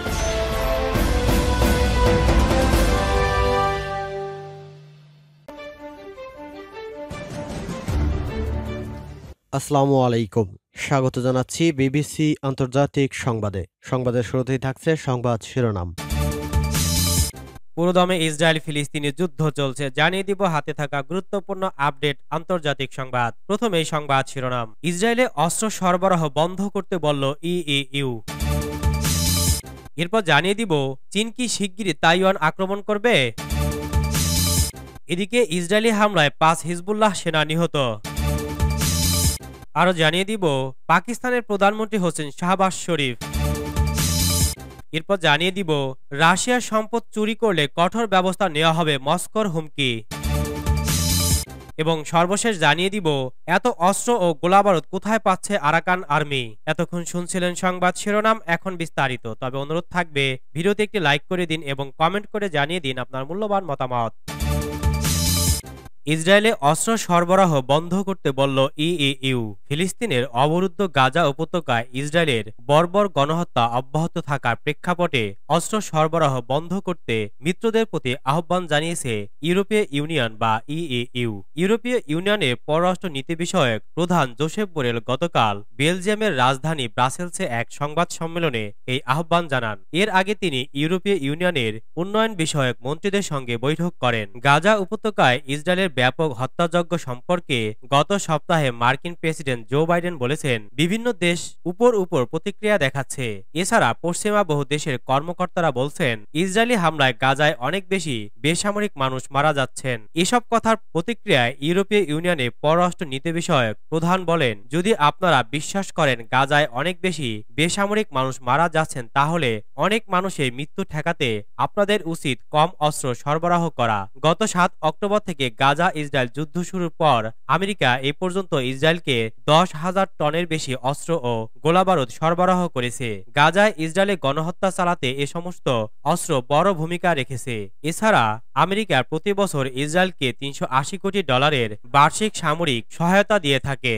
আসসালামু আলাইকুম। স্বাগত জানাচ্ছি বিবিসি আন্তর্জাতিক সংবাদে। সংবাদের শুরুতেই থাকছে সংবাদ শিরোনাম। পুরোদমে ইসরায়েল ফিলিস্তিনি যুদ্ধ চলছে, জানিয়ে দিব হাতে থাকা গুরুত্বপূর্ণ আপডেট আন্তর্জাতিক সংবাদ। প্রথমে এই সংবাদ শিরোনাম। ইসরায়েলে অস্ত্র সরবরাহ বন্ধ করতে বলল ইইউ। এরপর জানিয়ে দিব চীন কি শিগগিরই তাইওয়ান আক্রমণ করবে। এদিকে ইসরায়েলি হামলায় 5 হিজবুল্লাহ সেনা নিহত। আরো জানিয়ে দিব পাকিস্তানের প্রধানমন্ত্রী হোসেন শাহবাজ শরীফ। এরপর জানিয়ে দিব রাশিয়ার সম্পদ চুরি করলে কঠোর ব্যবস্থা নেওয়া হবে মস্কোর হুমকি। এবং সর্বশেষ জানিয়ে দিব এত অস্ত্র ও গোলাবারুদ কোথায় পাচ্ছে আরাকান আর্মি। এতক্ষণ শুনছিলেন সংবাদ শিরোনাম, এখন বিস্তারিত। তবে অনুরোধ থাকবে ভিডিওতে একটি লাইক করে দিন এবং কমেন্ট করে জানিয়ে দিন আপনার মূল্যবান মতামত। ইসরায়েলে অস্ত্র সরবরাহ বন্ধ করতে বলল ইইউ। ফিলিস্তিনের অবরুদ্ধ গাজা উপত্যকায় ইসরায়েলের বর্বর গণহত্যা অব্যাহত থাকার প্রেক্ষাপটে অস্ত্র সরবরাহ বন্ধ করতে মিত্রদের প্রতি আহ্বান জানিয়েছে ইউরোপীয় ইউনিয়ন বা ইইউ। ইউরোপীয় ইউনিয়নের পররাষ্ট্র নীতি বিষয়ক প্রধান জোসেফ বোরেল গতকাল বেলজিয়ামের রাজধানী ব্রাসেলসে এক সংবাদ সম্মেলনে এই আহ্বান জানান। এর আগে তিনি ইউরোপীয় ইউনিয়নের উন্নয়ন বিষয়ক মন্ত্রীদের সঙ্গে বৈঠক করেন। গাজা উপত্যকায় ইসরায়েলের ব্যাপক হত্যাযজ্ঞ সম্পর্কে গত সপ্তাহে মার্কিন প্রেসিডেন্ট জো বাইডেন বলেছেন বিভিন্ন দেশ উপর প্রতিক্রিয়া দেখাচ্ছে। এছাড়া পশ্চিমা বহু দেশের কর্মকর্তারা বলছেন ইসরায়েলি হামলায় গাজায় অনেক বেশি বেসামরিক মানুষ মারা যাচ্ছেন। এসব কথার প্রতিক্রিয়ায় ইউরোপীয় ইউনিয়নের পররাষ্ট্র নীতি বিষয়ক প্রধান বলেন, যদি আপনারা বিশ্বাস করেন গাজায় অনেক বেশি বেসামরিক মানুষ মারা যাচ্ছেন, তাহলে অনেক মানুষের মৃত্যু ঠেকাতে আপনাদের উচিত কম অস্ত্র সরবরাহ করা। গত 7 অক্টোবর থেকে গাজা ইসরায়েল যুদ্ধ শুরুর পর আমেরিকা এ পর্যন্ত ইসরায়েলকে 10,000 টনের বেশি অস্ত্র ও গোলাবারুদ সরবরাহ করেছে। গাজায় ইসরায়েলে গণহত্যা চালাতে এ সমস্ত অস্ত্র বড় ভূমিকা রেখেছে। এছাড়া আমেরিকা প্রতি বছর ইসরায়েলকে $380 কোটি বার্ষিক সামরিক সহায়তা দিয়ে থাকে।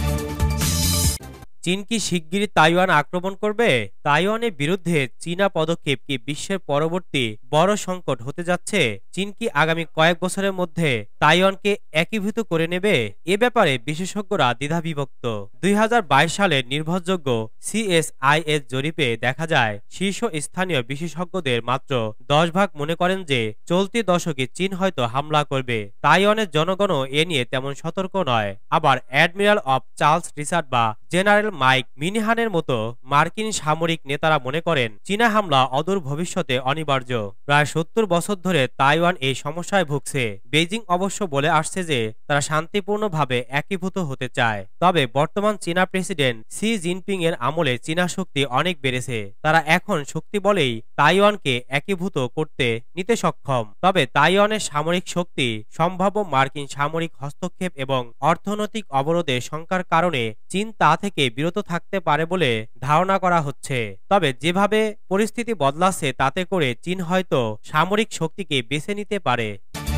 চীন কি শিগগিরই তাইওয়ান আক্রমণ করবে? তাইওয়ানের বিরুদ্ধে চীনা পদক্ষেপ কি বিশ্বের পরবর্তী বড় সংকট হতে যাচ্ছে? চীন কি আগামী কয়েক বছরের মধ্যে তাইওয়ানকে একীভূত করে নেবে? এ ব্যাপারে বিশেষজ্ঞরা দ্বিধাবিভক্ত। 2022 সালের নির্ভরযোগ্য CSIS জরিপে দেখা যায় শীর্ষ স্থানীয় বিশেষজ্ঞদের মাত্র 10% মনে করেন যে চলতি দশকে চীন হয়তো হামলা করবে। তাইওয়ানের জনগণও এ নিয়ে তেমন সতর্ক নয়। আবার অ্যাডমিরাল অব চার্লস রিচার্ড বা জেনারেল মাইক মিনিহানের মতো মার্কিন সামরিক নেতারা মনে করেন চীনা হামলা অদূর ভবিষ্যতে অনিবার্য। প্রায় 70 বছর ধরে তাইওয়ান এই সমস্যায় ভুগছে। বেজিং অবশ্য বলে আসছে যে তারা শান্তিপূর্ণভাবে একীভূত হতে চায়। তবে বর্তমান চীনা প্রেসিডেন্ট শি জিনপিং এর আমলে চীনা শক্তি অনেক বেড়েছে। তারা এখন শক্তি বলেই তাইওয়ানকে একীভূত করতে নিতে সক্ষম। তবে তাইওয়ানের সামরিক শক্তি সম্ভাব্য মার্কিন সামরিক হস্তক্ষেপ এবং অর্থনৈতিক অবরোধের শঙ্কার কারণে চীন তা থেকে বিরত থাকতে পারে বলে ধারণা করা হচ্ছে। তবে যেভাবে পরিস্থিতি বদলাচ্ছে তাতে করে চীন হয়তো সামরিক শক্তিকে বেছে নিতে পারে।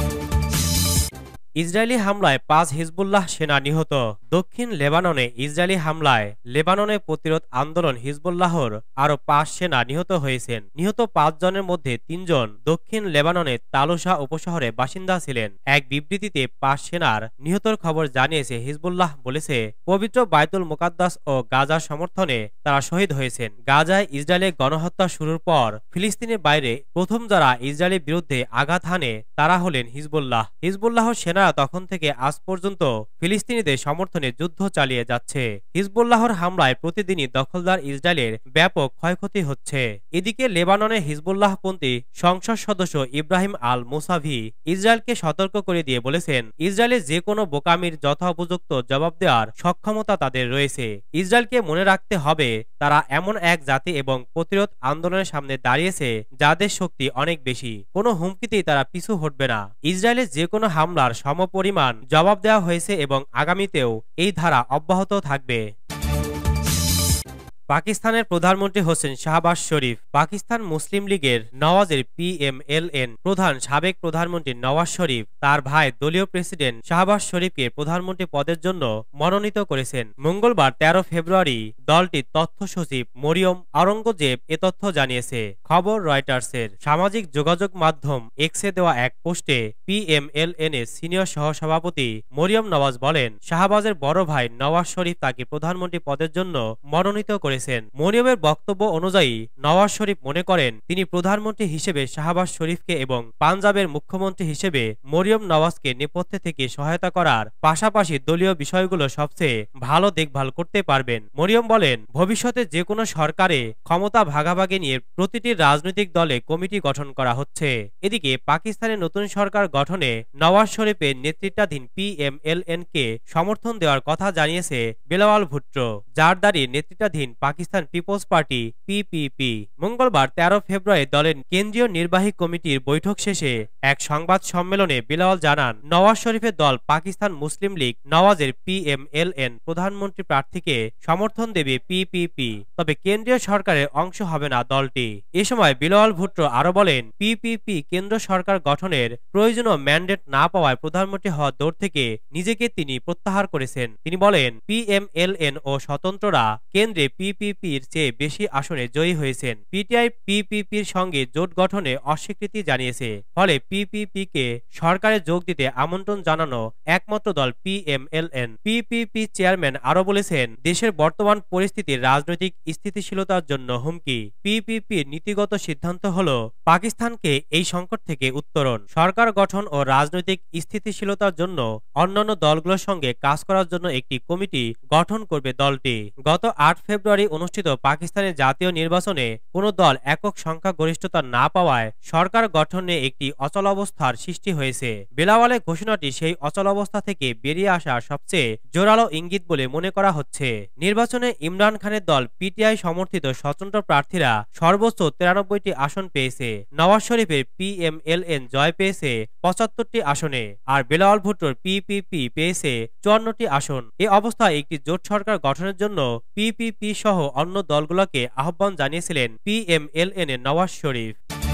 ইসরায়েলি হামলায় 5 হিজবুল্লাহ সেনা নিহত। দক্ষিণ লেবাননে ইসরায়েলি হামলায় লেবাননের প্রতিরোধ আন্দোলন হিজবুল্লাহর আরো 5 সেনা নিহত হয়েছেন। নিহত 5 জনের মধ্যে 3 জন দক্ষিণ লেবাননের তালুসা উপশহরে বাসিন্দা ছিলেন। এক বিবৃতিতে 5 সেনার নিহতর খবর জানিয়েছে হিজবুল্লাহ বলেছে পবিত্র বাইতুল মুকাদ্দাস ও গাজার সমর্থনে তারা শহীদ হয়েছেন। গাজায় ইসরায়েলের গণহত্যা শুরুর পর ফিলিস্তিনের বাইরে প্রথম যারা ইসরায়েলের বিরুদ্ধে আঘাত হানে তারা হলেন হিজবুল্লাহ। হিজবুল্লাহর সেনা তখন থেকে আজ পর্যন্ত ফিলিস্তিনিদের সমর্থনে যুদ্ধ চালিয়ে যাচ্ছে। হিজবুল্লাহর হামলায় প্রতিদিনই দখলদার ইসরায়েলের ব্যাপক ক্ষয়ক্ষতি হচ্ছে। এদিকে লেবাননের হিজবুল্লাহপন্থী সংসদ সদস্য ইব্রাহিম আল মুসাভি ইসরায়েলকে সতর্ক করে দিয়ে বলেছেন ইসরায়েলের যে কোনো বোকামির যথোপযুক্ত জবাব দেওয়ার সক্ষমতা তাদের রয়েছে। ইসরায়েলকে মনে রাখতে হবে তারা এমন এক জাতি এবং প্রতিরোধ আন্দোলনের সামনে দাঁড়িয়েছে যাদের শক্তি অনেক বেশি। কোনো হুমকিতেই তারা পিছু হটবে না। ইসরায়েলের যে কোনো হামলার সমপরিমাণ জবাব দেওয়া হয়েছে এবং আগামীতেও এই ধারা অব্যাহত থাকবে। পাকিস্তানের প্রধানমন্ত্রী হচ্ছেন শাহবাজ শরীফ। পাকিস্তান মুসলিম লীগের নওয়াজের PMLN প্রধান সাবেক প্রধানমন্ত্রী নওয়াজ শরীফ তার ভাই দলীয় প্রেসিডেন্ট শাহবাজ শরীফকে প্রধানমন্ত্রী পদের জন্য মনোনীত করেছেন। মঙ্গলবার 13 ফেব্রুয়ারি দলটির তথ্য সচিব মরিয়ম আওরঙ্গজেব এ তথ্য জানিয়েছে। খবর রয়টার্সের। সামাজিক যোগাযোগ মাধ্যম এক্সে দেওয়া এক পোস্টে PMLN এর সিনিয়র সহসভাপতি মরিয়ম নওয়াজ বলেন, শাহবাজের বড় ভাই নওয়াজ শরীফ তাকে প্রধানমন্ত্রী পদের জন্য মনোনীত করেছেন। মরিয়মের বক্তব্য অনুযায়ী নওয়াজ শরীফ মনে করেন তিনি প্রধানমন্ত্রী হিসেবে শাহবাজ শরীফকে এবং পাঞ্জাবের মুখ্যমন্ত্রী হিসেবে মরিয়ম নওয়াজকে নেপথ্যে থেকে সহায়তা করার পাশাপাশি দলীয় বিষয়গুলো সবচেয়ে ভালো দেখভাল করতে পারবেন। মরিয়ম বলেন, ভবিষ্যতে যে কোনো সরকারে ক্ষমতা ভাগাভাগি নিয়ে প্রতিটি রাজনৈতিক দলে কমিটি গঠন করা হচ্ছে। এদিকে পাকিস্তানের নতুন সরকার গঠনে নওয়াজ শরীফের নেতৃত্বাধীন PMLN কে সমর্থন দেওয়ার কথা জানিয়েছে বেলাওয়াল ভুট্টো, জারদারির নেতৃত্বাধীন পাকিস্তান পিপলস পার্টি PPP। মঙ্গলবার 13 ফেব্রুয়ারি দলের কেন্দ্রীয় নির্বাহী কমিটির বৈঠক শেষে এক সংবাদ সম্মেলনে বেলাওয়াল জানান, নওয়াজ শরীফের দল পাকিস্তান মুসলিম লীগ নওয়াজের PMLN প্রধানমন্ত্রী প্রার্থীকে সমর্থন দেবে PPP, তবে কেন্দ্রীয় সরকারের অংশ হবে না দলটি। এ সময় বেলাওয়াল ভুট্টো আরো বলেন, PPP কেন্দ্র সরকার গঠনের প্রয়োজনীয় ম্যান্ডেট না পাওয়ায় প্রধানমন্ত্রী হওয়ার দৌড় থেকে নিজেকে তিনি প্রত্যাহার করেছেন। তিনি বলেন, PMLN ও স্বতন্ত্ররা কেন্দ্রে PPPর চেয়ে বেশি আসনে জয়ী হয়েছেন। PTI PPPর সঙ্গে জোট গঠনে অস্বীকৃতি জানিয়েছে, ফলে PPPকে সরকারে যোগ দিতে আমন্ত্রণ জানানো একমাত্র দল PMLN। PPP চেয়ারম্যান আরো বলেছেন, দেশের বর্তমান পরিস্থিতির রাজনৈতিক স্থিতিশীলতার জন্য হুমকি। PPPর নীতিগত সিদ্ধান্ত হল পাকিস্তানকে এই সংকট থেকে উত্তরণ, সরকার গঠন ও রাজনৈতিক স্থিতিশীলতার জন্য অন্যান্য দলগুলোর সঙ্গে কাজ করার জন্য একটি কমিটি গঠন করবে দলটি। গত 8 ফেব্রুয়ারি অনুষ্ঠিত পাকিস্তানের জাতীয় নির্বাচনে কোনো দল একক সংখ্যাগরিষ্ঠতা না পাওয়ায় সরকার গঠনে একটি অচলাবস্থার সৃষ্টি হয়েছে। বেলাওয়ালের ঘোষণাটি সেই অচলাবস্থা থেকে বেরিয়ে আসা সবচেয়ে জোরালো ইঙ্গিত বলে মনে করা হচ্ছে। নির্বাচনে ইমরান খানের দল PTI সমর্থিত স্বতন্ত্র প্রার্থীরা সর্বোচ্চ 93টি আসন পেয়েছে। নওয়াজ শরীফের PMLN জয় পেয়েছে 75টি আসনে, আর বেলাওয়াল ভুট্টোর PPP পেয়েছে 54টি আসন। এ অবস্থায় একটি জোট সরকার গঠনের জন্য PPP সহ অন্য দলগুলোকে আহ্বান জানিয়েছিলেন PMLN এর নওয়াজ শরীফ।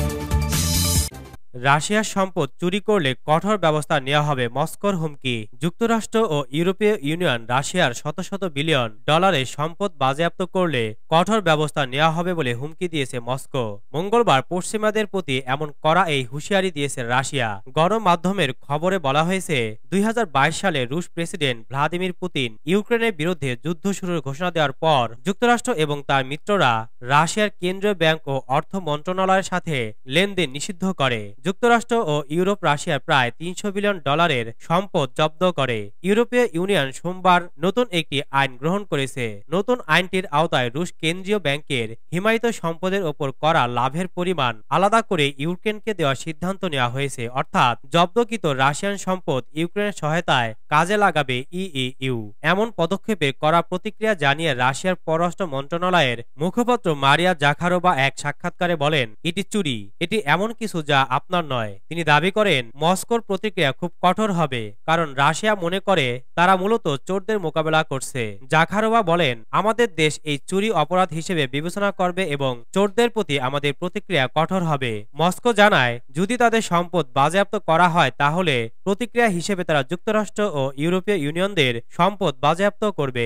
রাশিয়ার সম্পদ চুরি করলে কঠোর ব্যবস্থা নেওয়া হবে, মস্কোর হুমকি। যুক্তরাষ্ট্র ও ইউরোপীয় ইউনিয়ন রাশিয়ার শত শত বিলিয়ন ডলারের সম্পদ বাজেয়াপ্ত করলে কঠোর ব্যবস্থা নেওয়া হবে বলে হুমকি দিয়েছে মস্কো। মঙ্গলবার পশ্চিমাদের প্রতি এমন কড়া এই হুঁশিয়ারি দিয়েছে রাশিয়া। গণমাধ্যমের খবরে বলা হয়েছে, 2022 সালে রুশ প্রেসিডেন্ট ভ্লাদিমির পুতিন ইউক্রেনের বিরুদ্ধে যুদ্ধ শুরুর ঘোষণা দেওয়ার পর যুক্তরাষ্ট্র এবং তার মিত্ররা রাশিয়ার কেন্দ্রীয় ব্যাংক ও অর্থ মন্ত্রণালয়ের সাথে লেনদেন নিষিদ্ধ করে। যুক্তরাষ্ট্র ও ইউরোপ রাশিয়ার প্রায় 300 বিলিয়ন ডলারের সম্পদ জব্দ করে। ইউরোপীয় ইউনিয়ন সোমবার নতুন একটি আইন গ্রহণ করেছে। নতুন আইনটির আওতায় রুশ কেন্দ্রীয় ব্যাংকের হিমায়িত সম্পদের ওপর করা লাভের পরিমাণ আলাদা করে ইউক্রেনকে দেওয়ার সিদ্ধান্ত নেওয়া হয়েছে, অর্থাৎ জব্দকৃত রাশিয়ান সম্পদ ইউক্রেনের সহায়তায় কাজে লাগাবে ইইউ। এমন পদক্ষেপের কড়া প্রতিক্রিয়া জানিয়ে রাশিয়ার পররাষ্ট্র মন্ত্রণালয়ের মুখপাত্র মারিয়া জাখারোভা এক সাক্ষাৎকারে বলেন, এটি চুরি, এটি এমন কিছু যা আপনার নয়। তিনি দাবি করেন, মস্কোর প্রতিক্রিয়া খুব কঠোর হবে, কারণ রাশিয়া মনে করে তারা মূলত চোরদের মোকাবেলা করছে। জাখারোভা বলেন, আমাদের দেশ এই চুরি অপরাধ হিসেবে বিবেচনা করবে এবং চোরদের প্রতি আমাদের প্রতিক্রিয়া কঠোর হবে। মস্কো জানায়, যদি তাদের সম্পদ বাজেয়াপ্ত করা হয় তাহলে প্রতিক্রিয়া হিসেবে তারা যুক্তরাষ্ট্র ও ইউরোপীয় ইউনিয়নদের সম্পদ বাজেয়াপ্ত করবে।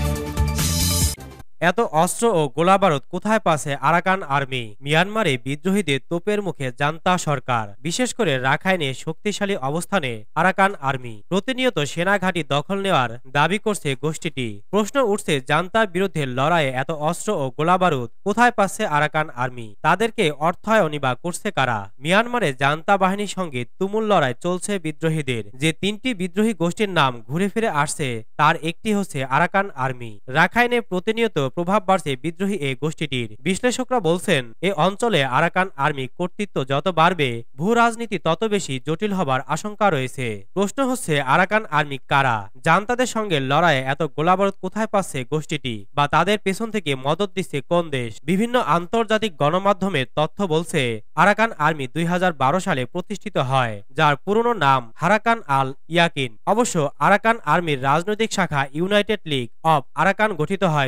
এত অস্ত্র ও গোলাবারুদ কোথায় পাচ্ছে আরাকান আর্মি? মিয়ানমারে বিদ্রোহীদের তোপের মুখে জান্তা সরকার, বিশেষ করে রাখাইনে শক্তিশালী অবস্থানে আরাকান আর্মি। প্রতিনিয়ত সেনা ঘাঁটি দখল নেওয়ার দাবি করছে গোষ্ঠীটি। প্রশ্ন উঠছে, জান্তার বিরুদ্ধে লড়াইয়ে এত অস্ত্র ও গোলাবারুদ কোথায় পাচ্ছে আরাকান আর্মি? তাদেরকে অর্থায়নই বা করছে কারা? মিয়ানমারে জান্তা বাহিনীর সঙ্গে তুমুল লড়াই চলছে বিদ্রোহীদের। যে 3টি বিদ্রোহী গোষ্ঠীর নাম ঘুরে ফিরে আসছে তার একটি হচ্ছে আরাকান আর্মি। রাখাইনে প্রতিনিয়ত প্রভাব বাড়ছে বিদ্রোহী এই গোষ্ঠীটির। বিশ্লেষকরা বলছেন, এ অঞ্চলে আরাকান আর্মি কর্তৃত্ব যত বাড়বে ভূ রাজনীতি তত বেশি জটিল হবার আশঙ্কা রয়েছে। প্রশ্ন হচ্ছে, আরাকান আর্মি কারা? জান্তাদের সঙ্গে লড়াইয়ে এত গোলাবারুদ কোথায় পাচ্ছে গোষ্ঠীটি, বা তাদের পেছন থেকে মদত দিচ্ছে কোন দেশ? বিভিন্ন আন্তর্জাতিক গণমাধ্যমের তথ্য বলছে, আরাকান আর্মি 2012 সালে প্রতিষ্ঠিত হয়, যার পুরনো নাম হারাকান আল ইয়াকিন। অবশ্য আরাকান আর্মির রাজনৈতিক শাখা ইউনাইটেড লীগ অব আরাকান গঠিত হয় 2009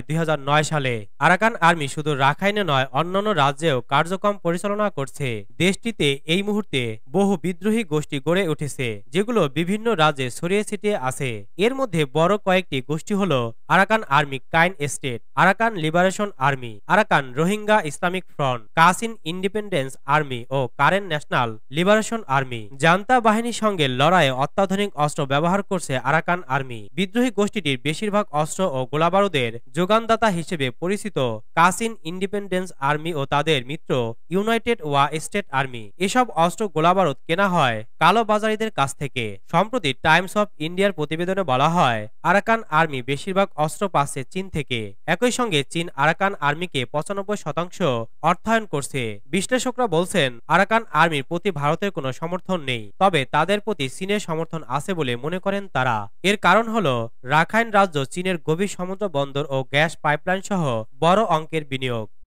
সালে। আরাকান আর্মি শুধু রাখাইনে নয়, অন্যান্য রাজ্যেও কার্যক্রম পরিচালনা করছে। দেশটিতে এই মুহূর্তে বহু বিদ্রোহী গোষ্ঠী গড়ে উঠেছে, যেগুলো বিভিন্ন রাজ্যে ছড়িয়ে ছিটিয়ে আছে। এর মধ্যে বড় কয়েকটি গোষ্ঠী হল Arakan army Kayin state, Arakan liberation army, Arakan Rohingya Islamic front, Kachin independence army ও Karen national liberation army. Junta বাহিনীর সঙ্গে লড়াইয়ে অত্যাধুনিক অস্ত্র ব্যবহার করছে আরাকান আর্মি। বিদ্রোহী গোষ্ঠীটির বেশিরভাগ অস্ত্র ও গোলাবারুদের যোগানদাতা হিসেবে পরিচিত কাসিন ইন্ডিপেন্ডেন্স আর্মি ও তাদের মিত্র ইউনাইটেড ওয়া স্টেট আর্মি। এসব অস্ত্র গোলাবারুদ কেনা হয় কালোবাজারিদের কাছ থেকে। সম্প্রতি টাইমস অফ ইন্ডিয়ার প্রতিবেদনে বলা হয়, আরাকান আর্মি বেশিরভাগ অস্ত্র পাচ্ছে চীন থেকে। একই সঙ্গে চীন আরাকান আর্মিকে 95% অর্থায়ন করছে। বিশ্লেষকরা বলছেন, আরাকান আর্মির প্রতি ভারতের কোনো সমর্থন নেই, তবে তাদের প্রতি চীনের সমর্থন আছে বলে মনে করেন তারা। এর কারণ হল রাখাইন রাজ্য চীনের গভীর সমুদ্র বন্দর ও গ্যাস পাইপলাইন সহ বড় অঙ্কের বিনিয়োগ।